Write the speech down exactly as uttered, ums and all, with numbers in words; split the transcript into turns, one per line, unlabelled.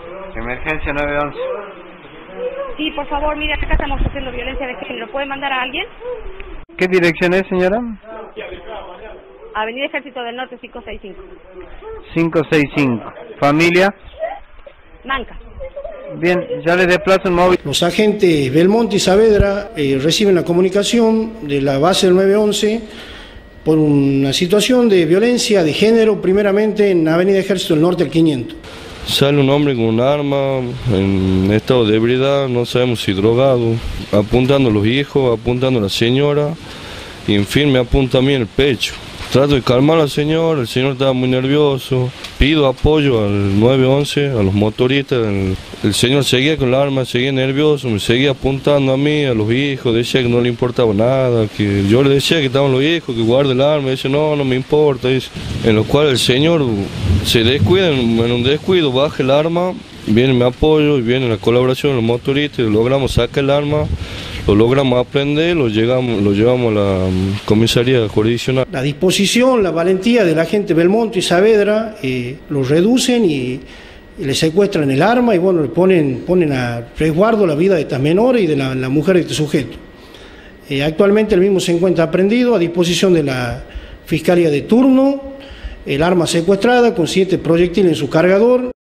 Emergencia nueve once.
Sí, por favor, mire, acá estamos haciendo violencia de género. ¿Puede mandar a alguien?
¿Qué dirección es, señora?
Avenida Ejército del Norte cinco seis cinco.
cinco seis cinco. ¿Familia?
Manca.
Bien, ya les desplazo un móvil.
Los agentes Belmonte y Saavedra eh, reciben la comunicación de la base del nueve once por una situación de violencia de género, primeramente en Avenida Ejército del Norte, el quinientos.
Sale un hombre con un arma, en estado de ebriedad, no sabemos si drogado, apuntando a los hijos, apuntando a la señora, y en fin me apunta a mí en el pecho. Trato de calmar a la señora, el señor estaba muy nervioso, pido apoyo al nueve once, a los motoristas, el, el señor seguía con la arma, seguía nervioso, me seguía apuntando a mí, a los hijos, decía que no le importaba nada, que yo le decía que estaban los hijos, que guarde el arma, dice no, no me importa, dice. En lo cual el señor se descuida, en un descuido baja el arma, viene mi apoyo, viene la colaboración de los motoristas, logramos sacar el arma. Lo logramos aprender, lo, llegamos, lo llevamos a la comisaría jurisdiccional.
La disposición, la valentía del agente Belmonte y Saavedra eh, los reducen y, y le secuestran el arma y bueno, le ponen, ponen a resguardo la vida de estas menores y de la, la mujer de este sujeto. Eh, actualmente el mismo se encuentra aprehendido a disposición de la Fiscalía de turno, el arma secuestrada con siete proyectiles en su cargador.